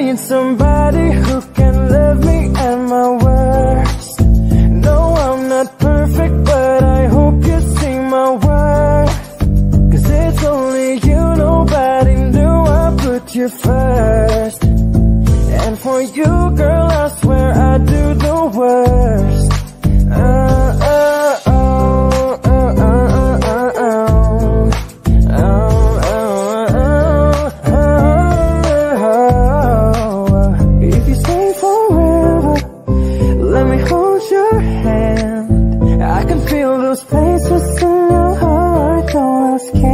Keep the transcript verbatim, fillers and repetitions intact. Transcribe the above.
need somebody who can love me at my worst. No, I'm not perfect, but I hope you see my worth. Cause it's only you, nobody knew I put you first. And for you, girl, I swear I do the worst. Uh, uh, oh, uh, uh, uh, uh, oh. Oh, oh, oh, oh, oh. If you stay forever, let me hold your hand. I can feel those places in your heart, no else can.